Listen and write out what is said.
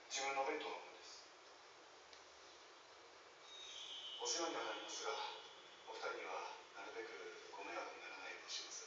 自分の弁当の分です。お世話にはなりますが、お二人にはなるべくご迷惑にならないようにします。